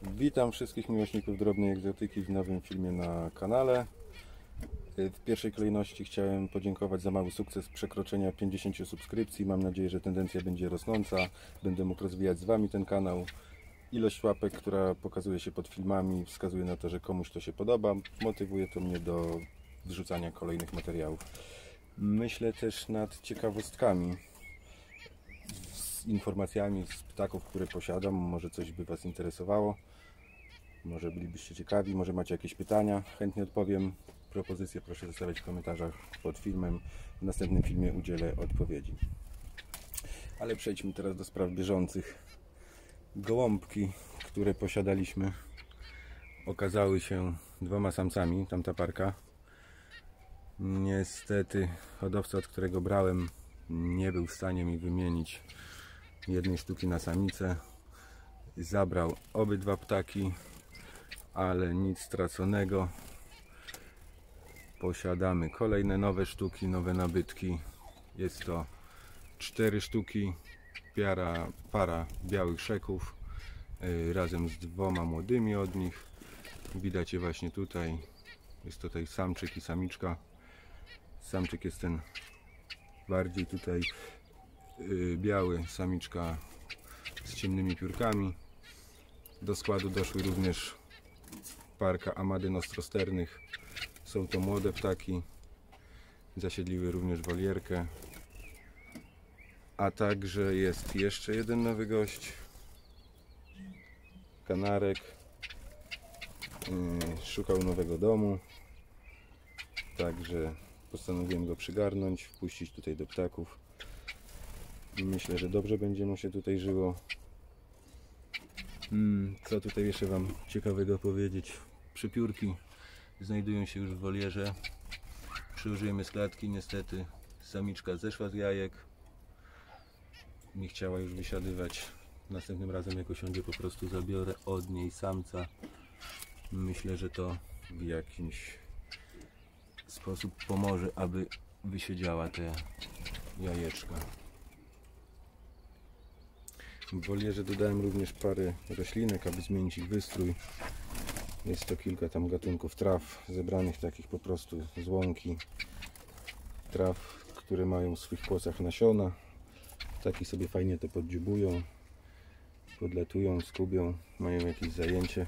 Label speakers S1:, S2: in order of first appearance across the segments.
S1: Witam wszystkich miłośników drobnej egzotyki w nowym filmie na kanale. W pierwszej kolejności chciałem podziękować za mały sukces przekroczenia 50 subskrypcji. Mam nadzieję, że tendencja będzie rosnąca. Będę mógł rozwijać z Wami ten kanał. Ilość łapek, która pokazuje się pod filmami, wskazuje na to, że komuś to się podoba. Motywuje to mnie do wrzucania kolejnych materiałów. Myślę też nad ciekawostkami, z informacjami z ptaków, które posiadam. Może coś by Was interesowało. Może bylibyście ciekawi, może macie jakieś pytania, chętnie odpowiem. Propozycje proszę zostawiać w komentarzach pod filmem. W następnym filmie udzielę odpowiedzi. Ale przejdźmy teraz do spraw bieżących. Gołąbki, które posiadaliśmy, okazały się dwoma samcami, tamta parka. Niestety hodowca, od którego brałem, nie był w stanie mi wymienić jednej sztuki na samicę. Zabrał obydwa ptaki, ale nic straconego. Posiadamy kolejne nowe sztuki, nowe nabytki. Jest to 4 sztuki, para białych szeków razem z dwoma młodymi od nich. Widać je właśnie tutaj. Jest tutaj samczyk i samiczka. Samczyk jest ten bardziej tutaj biały, samiczka z ciemnymi piórkami. Do składu doszły również parka amadyn ostrosternych. Są to młode ptaki. Zasiedliły również wolierkę. A także jest jeszcze jeden nowy gość. Kanarek. Szukał nowego domu. Także postanowiłem go przygarnąć, wpuścić tutaj do ptaków. Myślę, że dobrze będzie mu się tutaj żyło. Co tutaj jeszcze Wam ciekawego powiedzieć? Przepiórki znajdują się już w wolierze. Przyłożymy z klatki. Niestety samiczka zeszła z jajek. Nie chciała już wysiadywać. Następnym razem jak osiądzie, po prostu zabiorę od niej samca. Myślę, że to w jakiś sposób pomoże, aby wysiedziała te jajeczka. W wolierze dodałem również parę roślinek, aby zmienić ich wystrój. Jest to kilka tam gatunków traw, zebranych takich po prostu z łąki. Traw, które mają w swych płocach nasiona. Ptaki sobie fajnie to poddziubują, podlatują, skubią, mają jakieś zajęcie.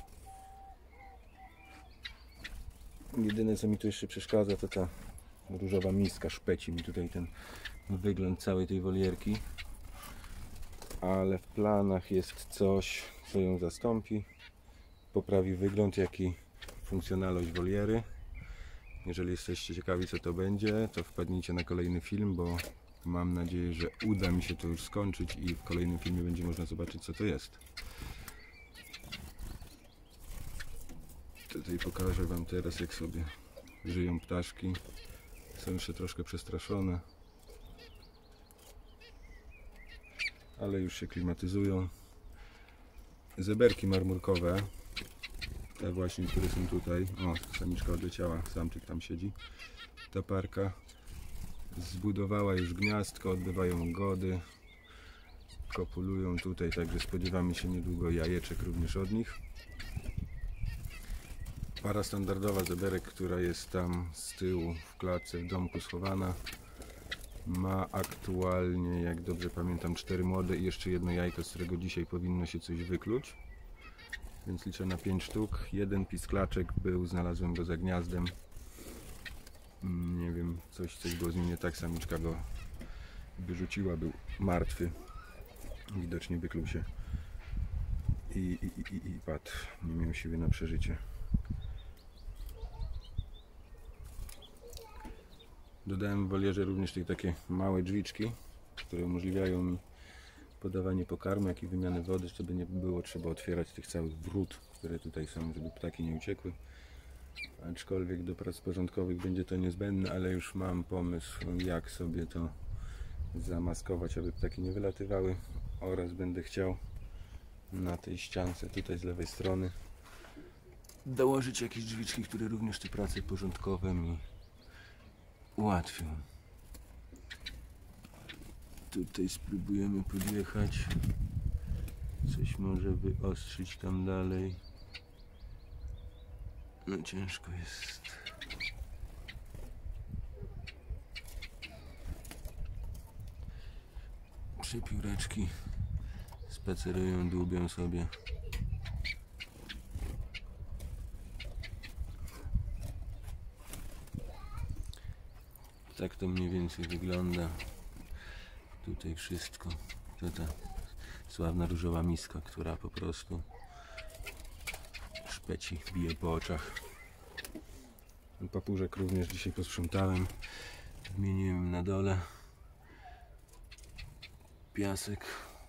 S1: Jedyne, co mi tu jeszcze przeszkadza, to ta różowa miska. Szpeci mi tutaj ten wygląd całej tej wolierki. Ale w planach jest coś, co ją zastąpi. Poprawi wygląd, jak i funkcjonalność woliery. Jeżeli jesteście ciekawi, co to będzie, to wpadnijcie na kolejny film, bo mam nadzieję, że uda mi się to już skończyć i w kolejnym filmie będzie można zobaczyć, co to jest. Tutaj pokażę Wam teraz, jak sobie żyją ptaszki. Są jeszcze troszkę przestraszone, ale już się klimatyzują. Zeberki marmurkowe, te właśnie, które są tutaj. O, samiczka odleciała, samczyk tam siedzi. Ta parka zbudowała już gniazdko, odbywają gody, kopulują tutaj, także spodziewamy się niedługo jajeczek również od nich. Para standardowa zeberek, która jest tam z tyłu w klatce w domku schowana, ma aktualnie, jak dobrze pamiętam, 4 młode i jeszcze jedno jajko, z którego dzisiaj powinno się coś wykluć. Więc liczę na 5 sztuk. Jeden pisklaczek był, znalazłem go za gniazdem. Nie wiem, coś było z nim nie tak. Samiczka go wyrzuciła, był martwy. Widocznie wykluł się i padł. Nie miał siły na przeżycie. Dodałem w wolierze również takie małe drzwiczki, które umożliwiają mi podawanie pokarmu, jak i wymianę wody, żeby nie było trzeba otwierać tych całych wrót, które tutaj są, żeby ptaki nie uciekły. Aczkolwiek do prac porządkowych będzie to niezbędne, ale już mam pomysł, jak sobie to zamaskować, aby ptaki nie wylatywały, oraz będę chciał na tej ściance tutaj z lewej strony dołożyć jakieś drzwiczki, które również te prace porządkowe mi ułatwią. Tutaj spróbujemy podjechać. Coś może wyostrzyć tam dalej. No ciężko jest. Przepióreczki spacerują, dłubią sobie. Tak to mniej więcej wygląda. Tutaj wszystko. To ta sławna różowa miska, która po prostu szpeci, bije po oczach. Papużek również dzisiaj posprzątałem. Wymieniłem na dole. Piasek.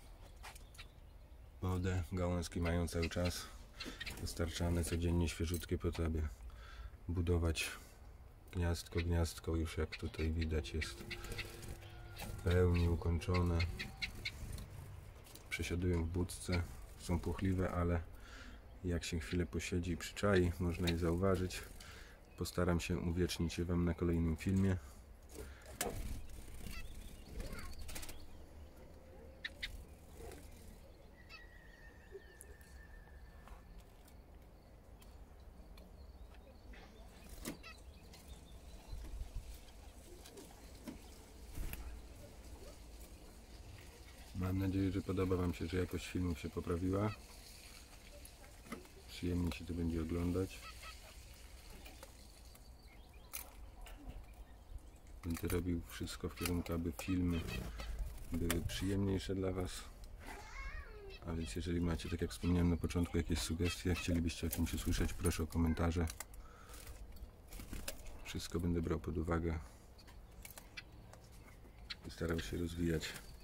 S1: Wodę. Gałązki mają cały czas dostarczane codziennie świeżutkie po to, aby budować gniazdko. Gniazdko już, jak tutaj widać, jest w pełni ukończone. Przesiadują w budce. Są płochliwe, ale jak się chwilę posiedzi i przyczai, można je zauważyć. Postaram się uwiecznić je Wam na kolejnym filmie. Mam nadzieję, że podoba Wam się, że jakość filmów się poprawiła. Przyjemnie się to będzie oglądać. Będę robił wszystko w kierunku, aby filmy były przyjemniejsze dla Was. A więc jeżeli macie, tak jak wspomniałem na początku, jakieś sugestie, chcielibyście o czymś usłyszeć, proszę o komentarze. Wszystko będę brał pod uwagę i starał się rozwijać.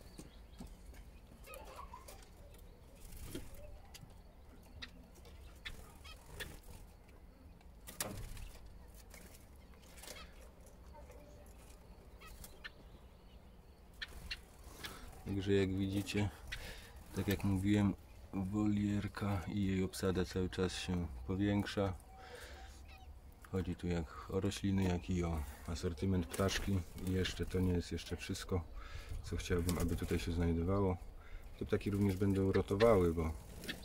S1: Także jak widzicie, tak jak mówiłem, wolierka i jej obsada cały czas się powiększa. Chodzi tu jak o rośliny, jak i o asortyment ptaszki. I jeszcze to nie jest jeszcze wszystko, co chciałbym, aby tutaj się znajdowało. Tu ptaki również będą rotowały, bo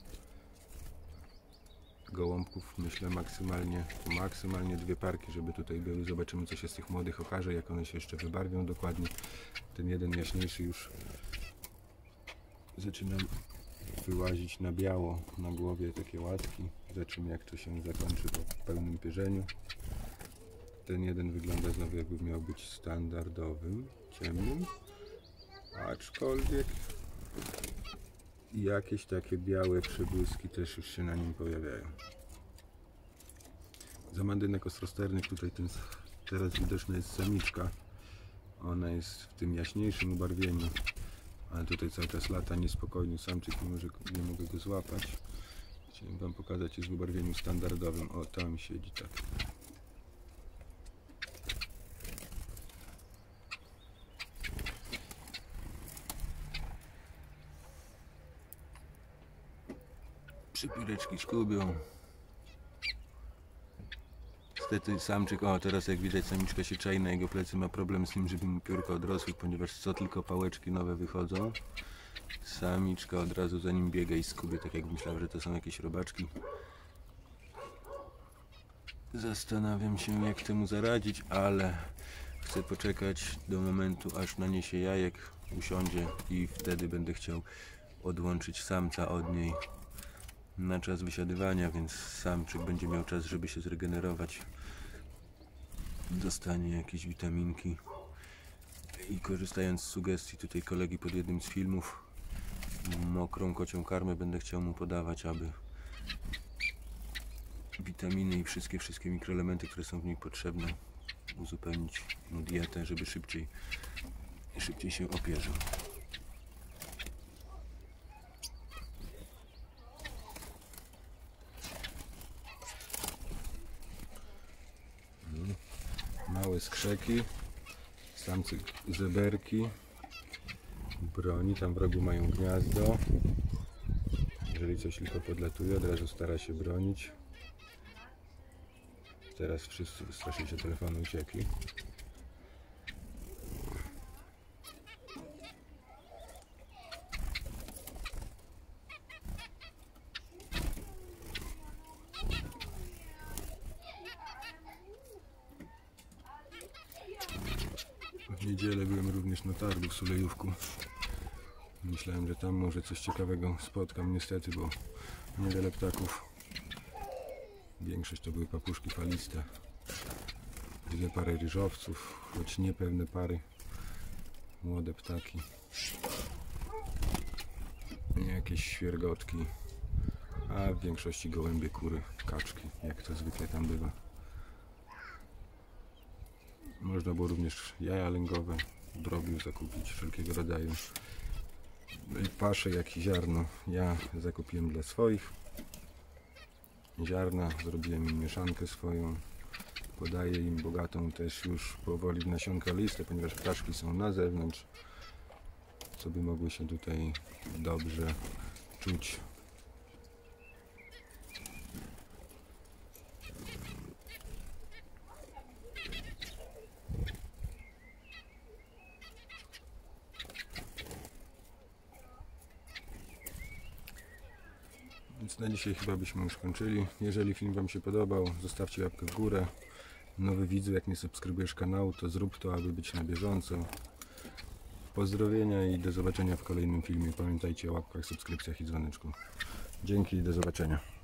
S1: gołąbków myślę maksymalnie 2 parki, żeby tutaj były. Zobaczymy, co się z tych młodych okaże, jak one się jeszcze wybarwią dokładnie. Ten jeden jaśniejszy już zaczyna wyłazić na biało na głowie, takie łatki. Zobaczymy, jak to się zakończy po pełnym pierzeniu. Ten jeden wygląda znowu, jakby miał być standardowym, ciemnym, aczkolwiek jakieś takie białe przebłyski też już się na nim pojawiają. Z amandynek ostrosternych tutaj teraz widoczna jest samiczka. Ona jest w tym jaśniejszym ubarwieniu, ale tutaj cały czas lata niespokojny samczyk, nie mogę go złapać. Chciałem Wam pokazać, jest w ubarwieniu standardowym. O, tam siedzi tak. Przypióreczki szkubią. Niestety samczyk, o teraz jak widać samiczka się czai na jego plecy, ma problem z tym, żeby mu piórka odrosły, ponieważ co tylko pałeczki nowe wychodzą, samiczka od razu za nim biega i skubie, tak jak myślałem, że to są jakieś robaczki. Zastanawiam się, jak temu zaradzić, ale chcę poczekać do momentu, aż naniesie jajek, usiądzie i wtedy będę chciał odłączyć samca od niej na czas wysiadywania, więc samczyk będzie miał czas, żeby się zregenerować, dostanie jakieś witaminki i korzystając z sugestii tutaj kolegi pod jednym z filmów, mokrą kocią karmę będę chciał mu podawać, aby witaminy i wszystkie mikroelementy, które są w niej potrzebne, uzupełnić mu dietę, żeby szybciej się opierzył. Małe skrzeki, samcy zeberki, broni, tam w rogu mają gniazdo. Jeżeli coś tylko podlatuje, od razu stara się bronić. Teraz wszyscy wystraszyli się telefonu, uciekli. niedzielę byłem również na targu w Sulejówku. Myślałem, że tam może coś ciekawego spotkam, niestety, bo niewiele ptaków. Większość to były papuszki faliste. 2 pary ryżowców, choć niepewne pary. Młode ptaki. Jakieś świergotki. A w większości gołębie, kury, kaczki, jak to zwykle tam bywa. Można było również jaja lęgowe, drobiu zakupić wszelkiego rodzaju. Pasze, jak i ziarno. Ja zakupiłem dla swoich ziarna, zrobiłem im mieszankę swoją. Podaję im bogatą też już powoli w nasionka listę, ponieważ ptaszki są na zewnątrz, co by mogły się tutaj dobrze czuć. Więc na dzisiaj chyba byśmy już kończyli. Jeżeli film Wam się podobał, zostawcie łapkę w górę. Nowy widzu, jak nie subskrybujesz kanału, to zrób to, aby być na bieżąco. Pozdrowienia i do zobaczenia w kolejnym filmie. Pamiętajcie o łapkach, subskrypcjach i dzwoneczku. Dzięki i do zobaczenia.